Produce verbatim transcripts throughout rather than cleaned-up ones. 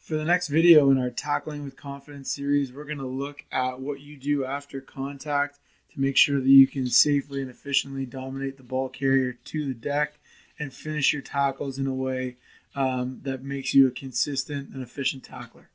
For the next video in our Tackling with Confidence series, we're going to look at what you do after contact to make sure that you can safely and efficiently dominate the ball carrier to the deck and finish your tackles in a way um, that makes you a consistent and efficient tackler.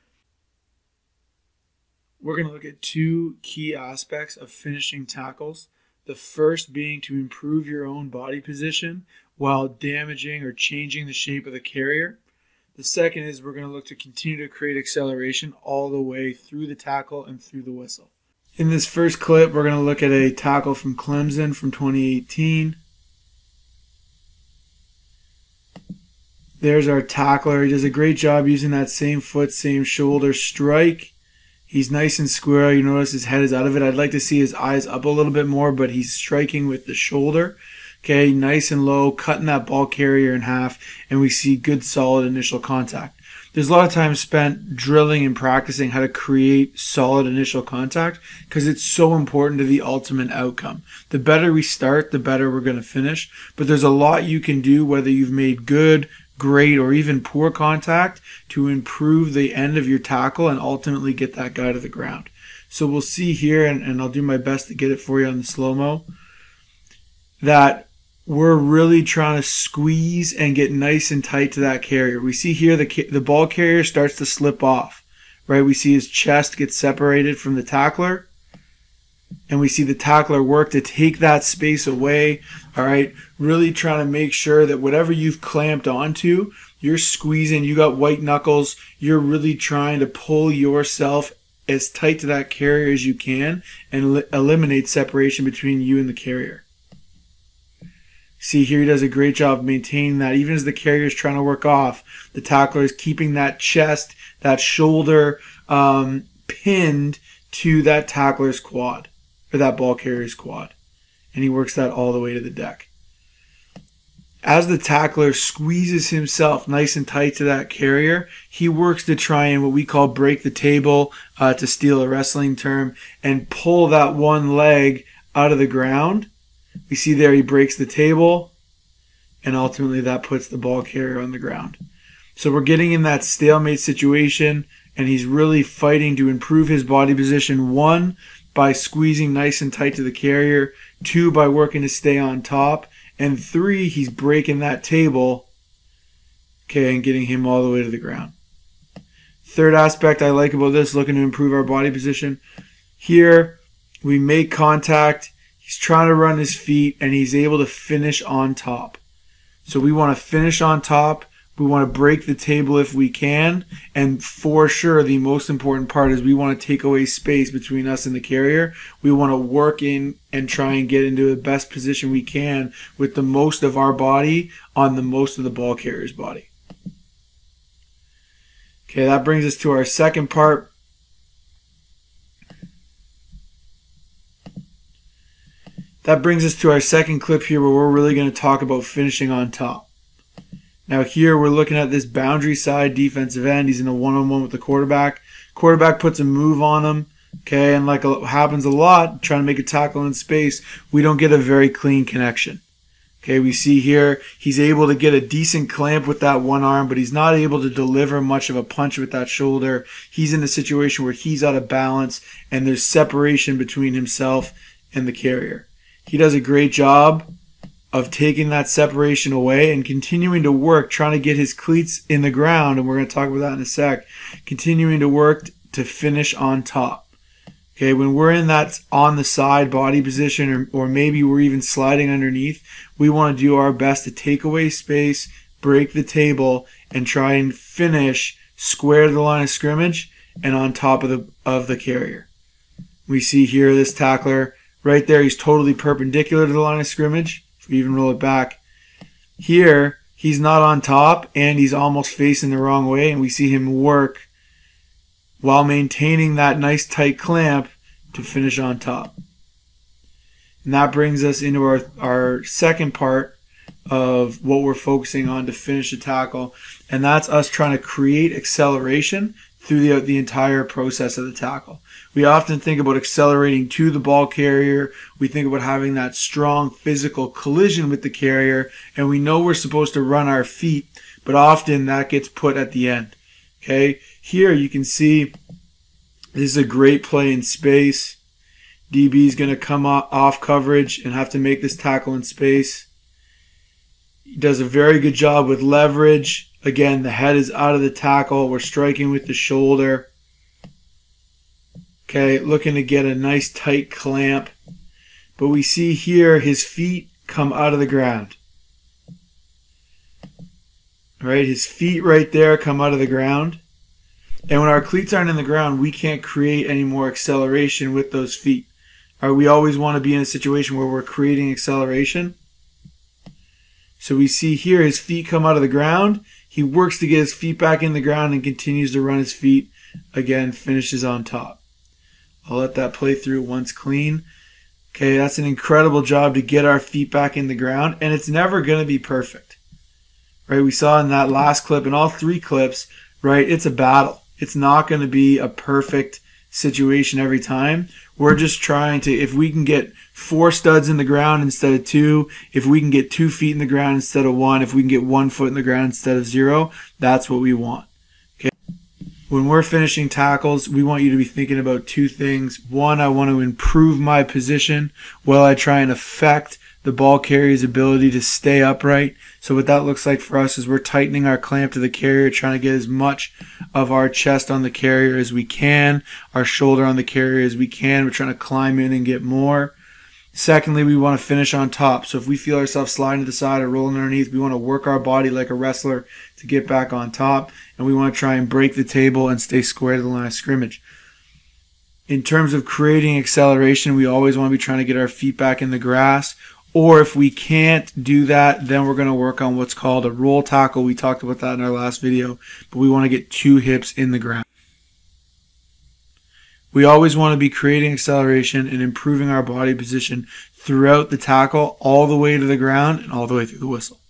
We're going to look at two key aspects of finishing tackles. The first being to improve your own body position while damaging or changing the shape of the carrier. The second is we're going to look to continue to create acceleration all the way through the tackle and through the whistle. In this first clip, we're going to look at a tackle from Clemson from twenty eighteen. There's our tackler. He does a great job using that same foot, same shoulder strike. He's nice and square. You notice his head is out of it. I'd like to see his eyes up a little bit more, but he's striking with the shoulder. Okay, nice and low, cutting that ball carrier in half, and we see good solid initial contact. There's a lot of time spent drilling and practicing how to create solid initial contact because it's so important to the ultimate outcome. The better we start, the better we're going to finish. But there's a lot you can do, whether you've made good, great, or even poor contact, to improve the end of your tackle and ultimately get that guy to the ground. So we'll see here, and, and I'll do my best to get it for you on the slow-mo, that we're really trying to squeeze and get nice and tight to that carrier. We see here the the ball carrier starts to slip off, right? We see his chest get separated from the tackler, and we see the tackler work to take that space away, all right? Really trying to make sure that whatever you've clamped onto, you're squeezing, you got white knuckles, you're really trying to pull yourself as tight to that carrier as you can and eliminate separation between you and the carrier. See here, he does a great job maintaining that. Even as the carrier is trying to work off, the tackler is keeping that chest, that shoulder um, pinned to that tackler's quad, or that ball carrier's quad. And he works that all the way to the deck. As the tackler squeezes himself nice and tight to that carrier, he works to try and what we call break the table, uh, to steal a wrestling term, and pull that one leg out of the ground. We see there he breaks the table, and ultimately that puts the ball carrier on the ground. So we're getting in that stalemate situation, and he's really fighting to improve his body position. One, by squeezing nice and tight to the carrier. Two, by working to stay on top. And three, he's breaking that table, okay, and getting him all the way to the ground. Third aspect I like about this, looking to improve our body position. Here, we make contact. He's trying to run his feet, and he's able to finish on top. So we want to finish on top. We want to break the table if we can. And for sure, the most important part is we want to take away space between us and the carrier. We want to work in and try and get into the best position we can with the most of our body on the most of the ball carrier's body. Okay, that brings us to our second part. That brings us to our second clip here, where we're really going to talk about finishing on top. Now here we're looking at this boundary side defensive end. He's in a one-on-one with the quarterback. Quarterback puts a move on him, okay, and like happens a lot, trying to make a tackle in space, we don't get a very clean connection. Okay, we see here he's able to get a decent clamp with that one arm, but he's not able to deliver much of a punch with that shoulder. He's in a situation where he's out of balance, and there's separation between himself and the carrier. He does a great job of taking that separation away and continuing to work, trying to get his cleats in the ground, and we're going to talk about that in a sec, continuing to work to finish on top. Okay, when we're in that on the side body position, or, or maybe we're even sliding underneath, we want to do our best to take away space, break the table, and try and finish square to the line of scrimmage and on top of the, of the carrier. We see here this tackler right there, he's totally perpendicular to the line of scrimmage. If we even roll it back, here he's not on top and he's almost facing the wrong way, and we see him work while maintaining that nice tight clamp to finish on top. And that brings us into our, our second part of what we're focusing on to finish the tackle, and that's us trying to create acceleration through the, the entire process of the tackle. We often think about accelerating to the ball carrier. We think about having that strong physical collision with the carrier, and we know we're supposed to run our feet, but often that gets put at the end. Okay, here you can see this is a great play in space. D B is going to come off coverage and have to make this tackle in space. He does a very good job with leverage. Again, the head is out of the tackle. We're striking with the shoulder. Okay, looking to get a nice tight clamp. But we see here his feet come out of the ground. Right, his feet right there come out of the ground. And when our cleats aren't in the ground, we can't create any more acceleration with those feet. All right, we always want to be in a situation where we're creating acceleration. So we see here his feet come out of the ground. He works to get his feet back in the ground and continues to run his feet. Again, finishes on top. I'll let that play through once clean. Okay, that's an incredible job to get our feet back in the ground, and it's never going to be perfect. Right, we saw in that last clip, in all three clips, right, it's a battle. It's not going to be a perfect situation every time. We're just trying to, if we can get four studs in the ground instead of two, if we can get two feet in the ground instead of one, if we can get one foot in the ground instead of zero, that's what we want. Okay. When we're finishing tackles, we want you to be thinking about two things. One, I want to improve my position while I try and affect the ball carrier's ability to stay upright. So what that looks like for us is we're tightening our clamp to the carrier, trying to get as much of our chest on the carrier as we can, our shoulder on the carrier as we can. We're trying to climb in and get more. Secondly, we want to finish on top. So if we feel ourselves sliding to the side or rolling underneath, we want to work our body like a wrestler to get back on top. And we want to try and break the table and stay square to the line of scrimmage. In terms of creating acceleration, we always want to be trying to get our feet back in the grass. Or if we can't do that, then we're going to work on what's called a roll tackle. We talked about that in our last video, but we want to get two hips in the ground. We always want to be creating acceleration and improving our body position throughout the tackle, all the way to the ground and all the way through the whistle.